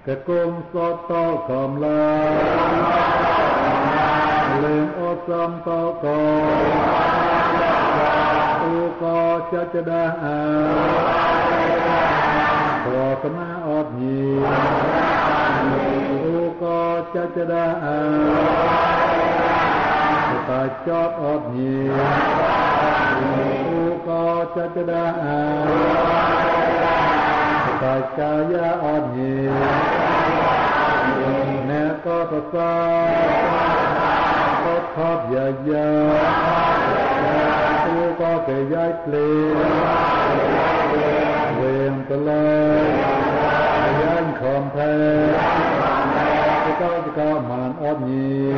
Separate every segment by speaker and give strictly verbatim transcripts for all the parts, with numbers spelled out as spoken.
Speaker 1: cái cung so to cầm la lên ô sâm to co u co cha cha đa a thọ tâm ớt nhì u co cha cha đa a ta chót ớt nhì u co cha cha đa a ta cha ya ớt nhì nè có ta sa có thọp ya ya u có cái giải lệ quyền ta lê giải khom thê cái có cái có màn ớt nhì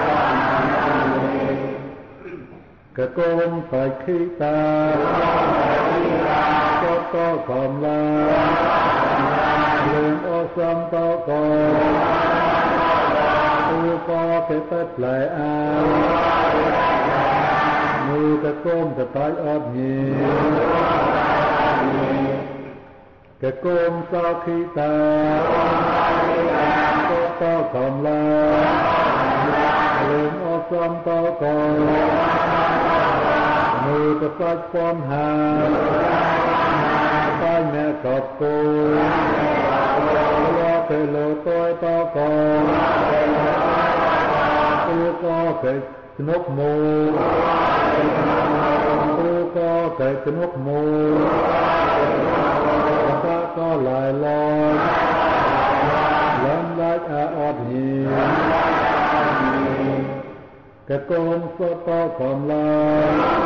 Speaker 1: cái cung phải khi ta có to khom la lên ô sâm to co u có cái tất lại a mưu cái cung cái tay ớt nhì cái cung sau khi ta có to khom la lên ô sâm to co mưu cái tay con hà tay mẹ cọp cô lo cái lô tôi to con u có cái nốt mù u có cái nốt mù ta có lại lo lớn lại a ớt nhì cái con số to còn la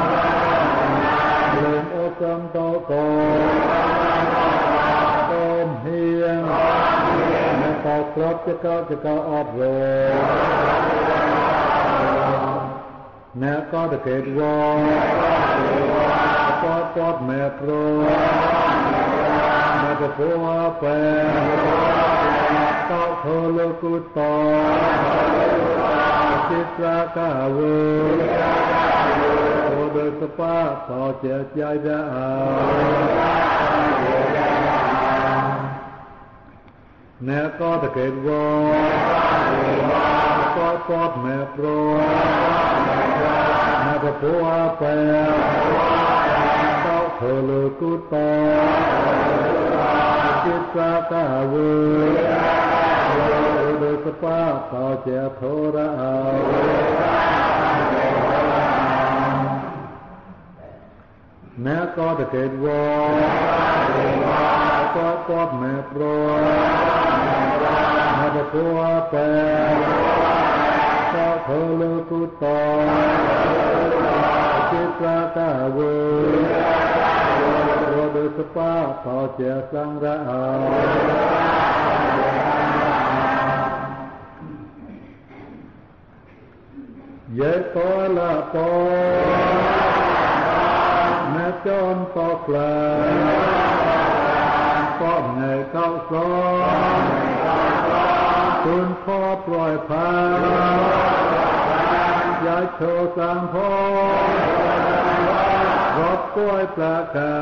Speaker 1: lên ô sâm to con ôm hiên mẹ tao clop cho cao cho cao ớt rồi nè có được kết vô có tốt mẹ pro mẹ có phố phê có thơ lô cú to chít ra cả vơ ô đời sapa tỏ trẻ chạy ra nè có được kết vô có tốt mẹ pro mẹ có phố phê có thơ lô cú to chít ra cả vơ ô đời sapa tỏ trẻ thô ra nè có được kết vô có tốt mẹ pro mẹ có phố phê có thơ lô cú to chít ra cả vơ ô đời sapa tỏ trẻ sang ra dễ có là có mẹ chôn tóc là có ngày cao gió tuôn khó ploài phá giải thô sang phố góp cối plạ cà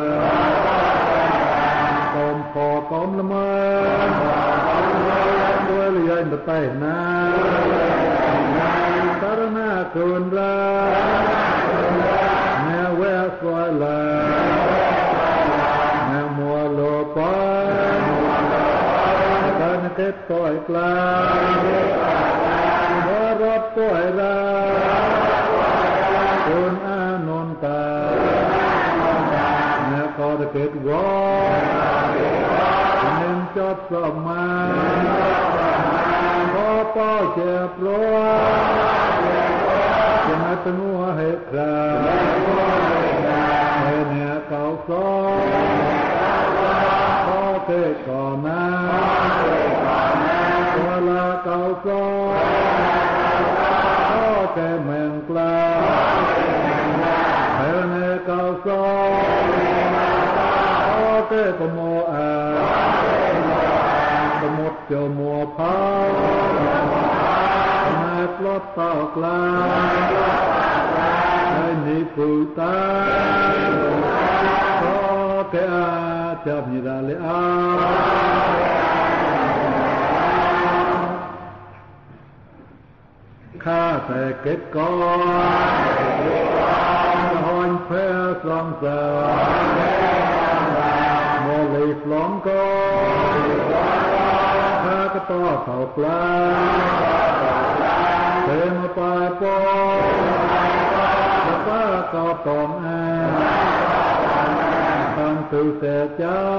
Speaker 1: tôm phò tôm lâm ơn đuôi lì anh bật tay na Karana Kundra Nè Wea Xoay Là Nè Mùa Lô Phai Karana Kết Tội Kla Bó Rốt Tội Ra Kun A Nôn Ta Nè Có Đà Kết Gó Nên Chót Sọ Ma Có Pao Chẹp Rô Chà Tân Hoa Hết Ra Hê Nè Cao Só Có Kê Cò Na Có La Cao Só Có Kê Mèn Kla Hê Nè Cao Só Có Kê Tò Mô À Tò Một Chô Mùa Pháo Nè Lót Tao Kla Hê Nì Phụ Ta Có Kê A Chạp Nhị Đà Lê A แต่เกิดก่อนหอนแพ้สองสาวโมลีฟลองก่อนข้าก็ต่อเข่าปลาเดินมาปลายปองแล้วป้าก็ตอมแอนตั้งตื่นเสียจ้า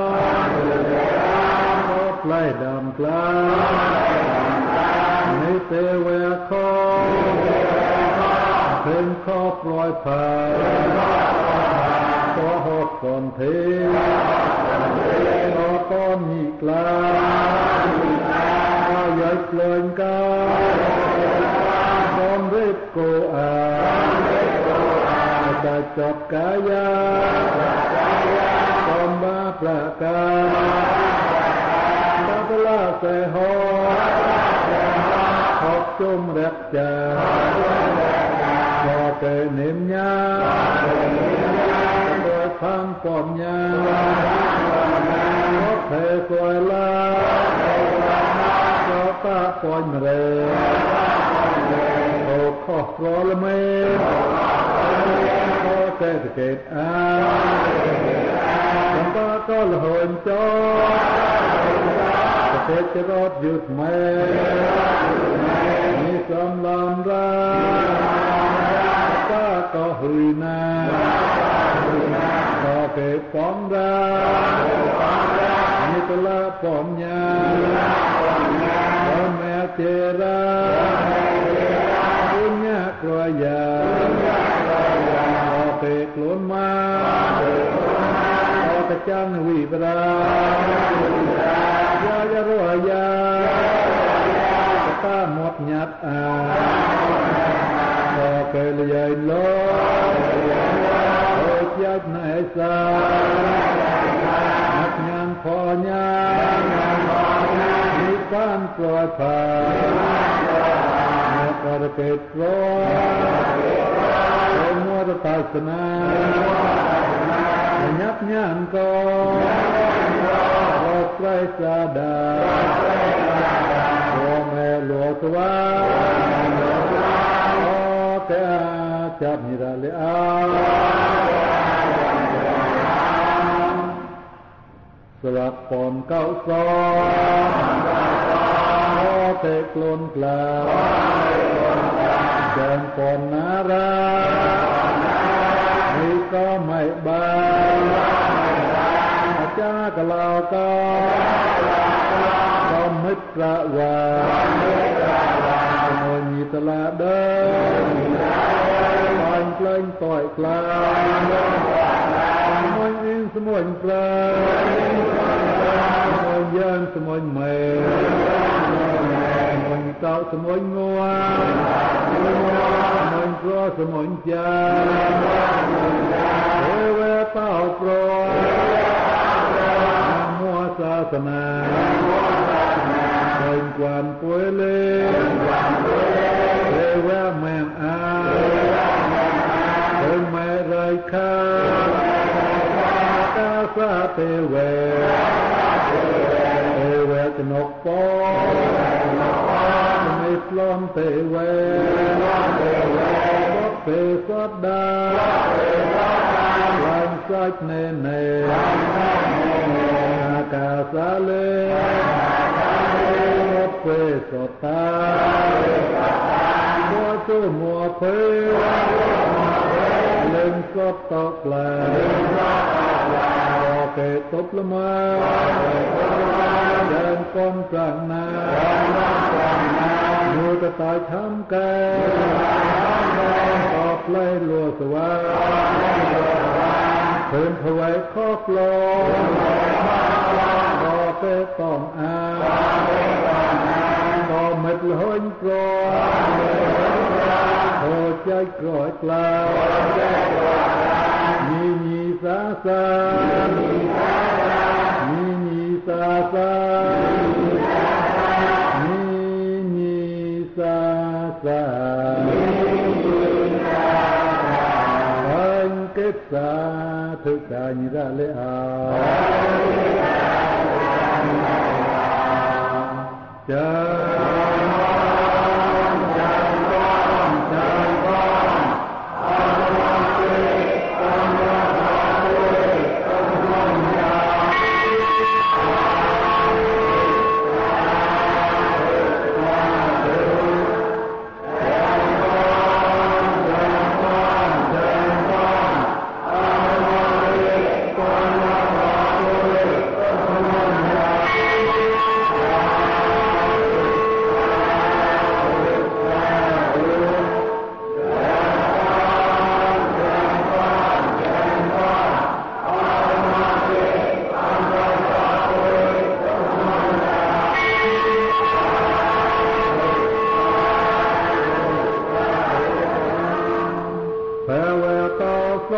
Speaker 1: ก็ไล่ดำกลางในเตเวคอเพ่งคอปล่อยผ่านก็หดก่อนเทก็ต้อนมีกลางก็ย้ายเปลินกาตอนเรีบโกอาจะจับกายาตอนบ้าประกาตาตลาเสหอหอบจุ่มรักจาพอเกิดเนิ่มยาตัวพังปอมยาพบเธอสวยลาก็ตาปอนเรโอ้ขอรอละเมขอเกิดเกิดอาสัมปะก็ละหนจอเทศจะรอดหยุดแม่มีสำลำราป้าก็หือนาก็เก็บป้องรามีตละป้อมยาป้อมแม่เจราปุญญากรอยาก็เก็บล้นมาก็กระจังวิปรายายารวยาตาหมดหยัดอาก็เกลยายโลโอ้ยัดในสาหักยังพอยังมีการปล่อยผ่านนักการเกิดร้อนมัวตะตาสนายับยันก็ไตรสาดาโอเมโลสวาโอเตอาจับนิราเลอาสลับปอนเก้าสองโอเตกลนกลาเดินปอนนารานี่ก็ไม่บางจ้ากลาวกาลมมิตรวาสมุนมีตลาเดินลอยเพลงต่อยกลางสมุนอินสมุนปลาสมุนเยินสมุนเมย์สมุนเต่าสมุนงัวสมุนกลัวสมุนจาเอเวเต่าโปรศาสนาเป็นกวนป่วยเล่เรวะแมงอาเป็นแม่ไรข้าตาสาเตเวเอเวกนกปอไม่ปลอมเตเวบอกเตสดดาลังสักเนเนกาสาเลรถเฟสตาบัวจูมัวเพเล่นสดตกแหลโอเกตบละมาเดินก้มกลางนาดูกระต่ายทำแกตอบไล่ลัวสวาเพิ่นถวายข้อกลองรอเป้ต้องอาต่อเม็ดลอยกรอยโหใจกรอยกลาวมีมีสาสามีมีสาสามีมีสาสาเก็บสาธุกานิราเลอาจะจะก้อง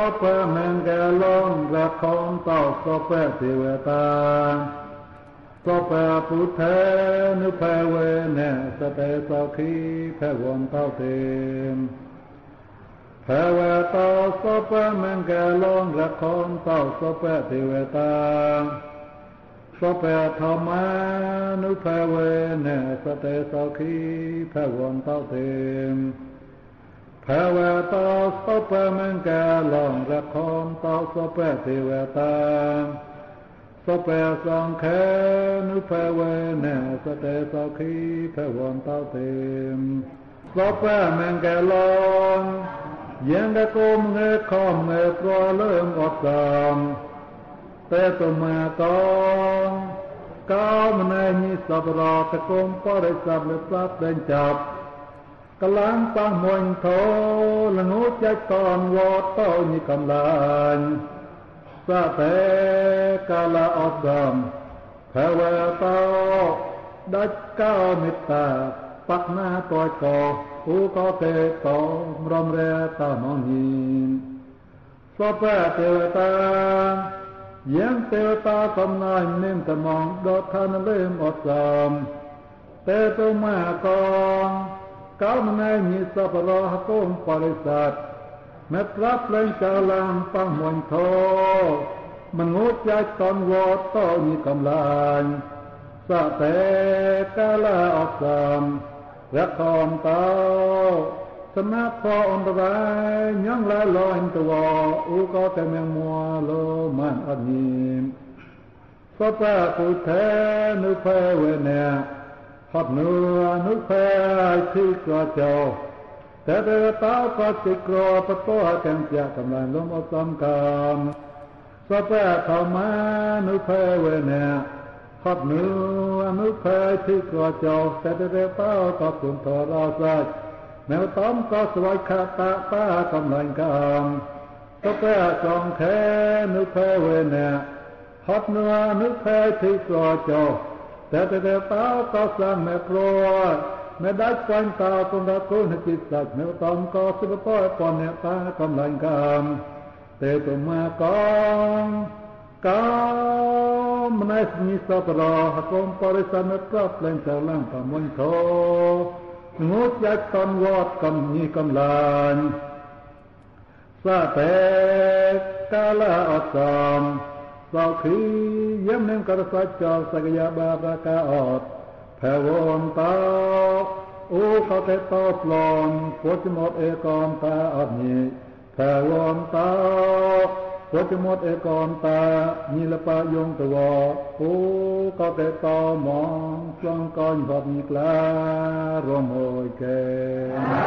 Speaker 1: เปแมงแกลงระคองเต่าสเปเทวตาสเปปุเทนุเพเวเนสเตสขีเพวนเต่าเตมเพเวตาสเปแมงแกลงระคองเต่าสเปเทวตาสเปธรรมานุเพเวเนสเตสขีเพวนเต่าเตมภาวะตาสัพพะมังกาลังระคอนตาสัพพะเทวตาสัพพะสังฆานุภาวะนะสเตสักขีภวันตาเตมสัพพะมังกาลังยังกะโกมเงคอมเงครัวเริ่มอดสามเตตุมาตองก้าวมันในนิสับรอตะโกมปริสับเลปลับเดินจับกลางปังมวยโทละงูใจตอนวอดโตนิกำลังสะเตกาลาอดดอมภาวะโตดัดก้าวมิตาปักหน้าตัวโตอูก็เตโตรมเรตามองหินสะเปเทวตายังเทวตากำลังเน้นตะมองดอทานเล่มอดสามเตตุมากองก้าวมันในมีสัพพะหะโกมปริสัตแม้รับเล่นจาลังปังมวยโทมันงดใจตอนวอดโตมีกำลังสะเตกาลาออกสามรักคอมเต้าสนับพออันตรายยังละลอยตัวอุก็แต่เมียงมัวโลมันอันนี้สัพพะปุเทนุเพเวเนหัดเนื้อนุเพที่กระเจ้าแต่เดตาก็ติกรอประตูแก่งจากกำลังลมอสมกามสเปธรรมานุเพเวเนหัดเนื้อนุเพที่กระเจ้าแต่เดตาก็ตุนทอราสัจแนวต้อมก็สวยขาตาตากำลังกามสเปสองแขนุเพเวเนหัดเนื้อนุเพที่กระเจ้าแต่แต่แต่ตาก็สั่งแม่ครัวแม่ได้ควันตาตรงตะกุนจิตสักแม่ตอมก็สิบต้อยปอนเนี่ยตากำลังกามเตตุมากองกามในมีสัพพะหะโกมปริสันตรับเล่นจากล่างปะมวยโทงดยักตอนวอดกำมีกำลังสะเตกาลาอดสามสาวขีย้ำเน้นกระสัจจสกยาบาบากาอดแผ่วนตาโอ้เขาเตตอปลอมปวดจมดเอกอนตาอดนี้แผ่วนตาปวดจมดเอกอนตามีละปะยงตัวโอ้เขาเตตอมองสองก้อนพอมีกลารวมโอยแก